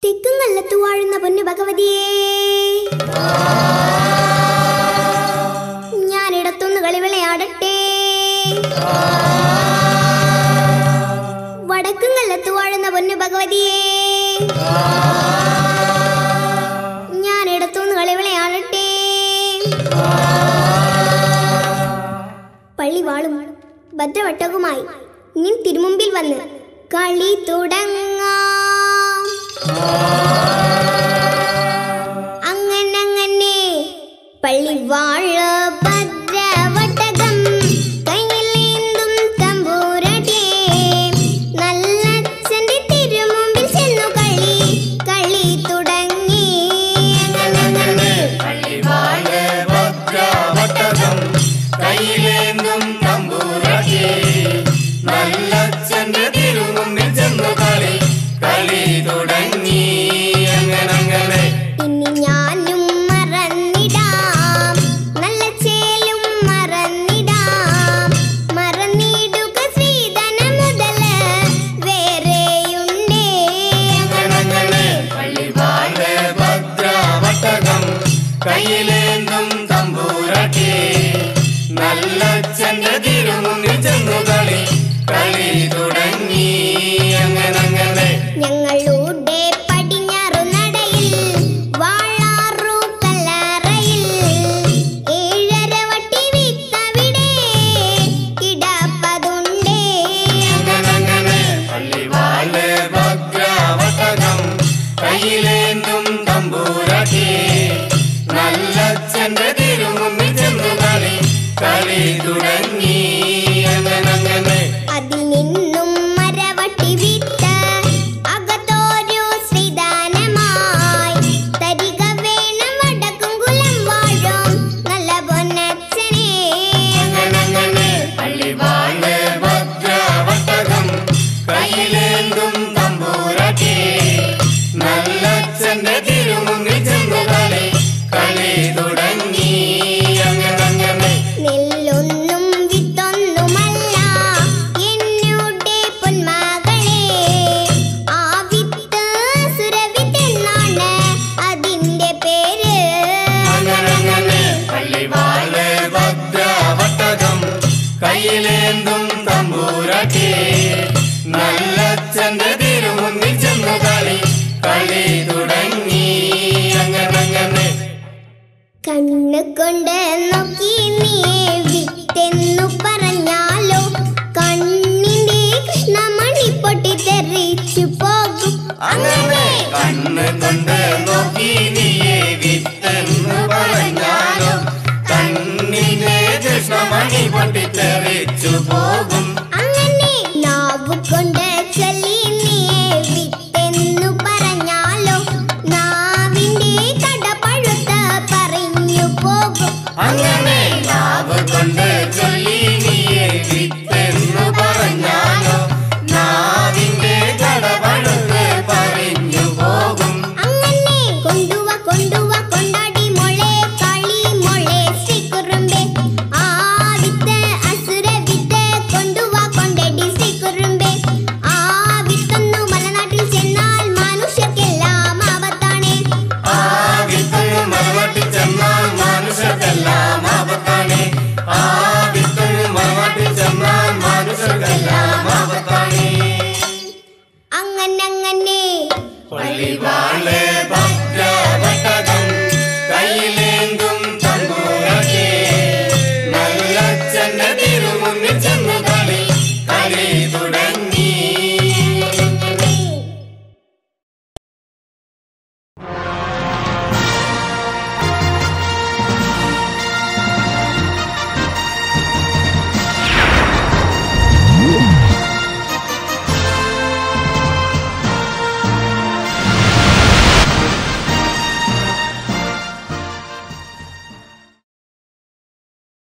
തെക്കുംകല്ലത്തു വാഴുന്ന പൊന്നു ഭഗവതിയേ, ഞാനിടത്തുനിന്ന് കളിവിളയാടട്ടെ. വടക്കുംകല്ലത്തു വാഴുന്ന പൊന്നു ഭഗവതിയേ, ഞാനിടത്തുനിന്ന് കളിവിളയാടട്ടെ. പള്ളിവാളും ഭദ്രവട്ടകുമായി നിൻ തിരുമുമ്പിൽ വന്ന് കളി തുടങ്ങാം. അങ്ങനെ പള്ളിവാഴ ഭദ്രവട്ടകം കയ്യിലേന്തും തമ്പൂരടേ, നല്ലച്ഛന്റെ തിരുമുമ്പിൽ ചെന്നു കളി തുടങ്ങി. അങ്ങനെ പള്ളിവാഴ ഭദ്രവട്ടകം കയ്യിലേന്തും തമ്പൂരടേ, നല്ലച്ഛന്റെ തിരുമുമ്പിൽ ചെന്നു കളി തുടങ്ങി. അങ്ങനെ ഇനി ഞാനും മറന്നിടാം, നല്ല ചേലും മറന്നിടാം. മറന്നിടുക ശ്രീധന മുതല് വേറെയുണ്ടേ. അങ്ങനെ പള്ളിവാഴ ഭദ്രവട്ടകം കയ്യിലേന്തും തമ്പൂരടേ, നല്ലച്ഛന്റെ തിരുമുമ്പിൽ ചെന്നു കളി തുടങ്ങി. അങ്ങനെ ഞങ്ങളുടെ പടിഞ്ഞാറു നടയിൽ വാഴാറു കല്ലറയിൽ ഏഴര വട്ടി വിത്തവിടെ കിടപ്പതുണ്ടേ. അങ്ങനെ പള്ളിവാഴ ഭദ്രവട്ടകം കയ്യിലേന്തും തമ്പൂരടേ, നല്ലച്ഛന്റെ തിരുമുമ്പിൽ ചെന്നു കളി തുടങ്ങി. അങ്ങനെ അതിൽ നിന്നും മരവട്ടി വിത്ത് അകത്തോരു ശ്രീദാനമായി തരിക വേണം വടക്കും കുലം വാഴും നല്ല പൊന്നച്ഛനെ. അങ്ങനെ പള്ളിവാഴ ഭദ്രവട്ടകം കയ്യിലേന്തും തമ്പൂരടേ, നല്ലച്ഛന്റെ തിരുമുമ്പിൽ ചെന്നു കളി തുടങ്ങി. അങ്ങനെ നെല്ലൊന്നും വിത്തൊന്നുമല്ല എന്നുടെ പൊന്മകളെ, ആ വിത്ത് സുരവിത്തെന്നാണ് അതിന്റെ പേര്. അങ്ങനെ പള്ളിവാഴ ഭദ്രവട്ടകം കയ്യിലേന്തും തമ്പൂരടേ, നല്ലച്ഛന്റെ തിരുമുമ്പിൽ ചെന്നു കളി തുടങ്ങി. അങ്ങനെ കണ്ണു കൊണ്ട് നോക്കി നീ വിത്തെന്നു പറഞ്ഞാലോ, കണ്ണിന്റെ കൃഷ്ണമണി പൊട്ടിത്തെറിച്ചു പോകും. അങ്ങനെ കണ്ണ് കൊണ്ട് നോക്കി നീയെ വിത്തെന്ന് പറഞ്ഞാലോ, കണ്ണിന്റെ കൃഷ്ണമണി പൊട്ടിത്തെറിച്ചു പോകും. അങ്ങനെ നാവു കൊണ്ട് ചൊല്ലി നീ വിത്തെന്നു പറഞ്ഞാലോ, നാവിന്റെ കടപഴുത്ത പറഞ്ഞു പോകും. അങ്ങനെ നാവ് കൊണ്ട് ചൊല്ലി നീയെ വിത്തെന്ന് പറഞ്ഞാലോ, നാവിന്റെ കടപഴുത്ത് പറഞ്ഞു പോകും. അങ്ങനെ കൊണ്ടുവാ കൊണ്ടാടി മോളെ കളി മോളെ ശ്രീകുറുമ്പേ, ആ വിത്ത് അസുര വിത്ത് കൊണ്ടുവാ കൊണ്ടടി ശ്രീകുറുമ്പേ. ആ വിത്തൊന്നു മലനാട്ടിൽ ചെന്നാൽ മനുഷ്യർക്കെല്ലാം ആപത്താണ്. ആ വിത്തൊന്ന് മലനാട്ടിൽ ചെന്നാൽ മനുഷ്യർക്കെല്ലാം ആപത്താണ്. ആ വിത്തൊന്ന് മലനാട്ടിൽ ചെന്നാൽ മനുഷ്യർക്കെല്ലാം ആപത്താണ്. അങ്ങനെ പള്ളിവാഴ ഭദ്രവട്ടകം കയ്യിലേന്തും തമ്പൂരടേ, നല്ലച്ഛന്റെ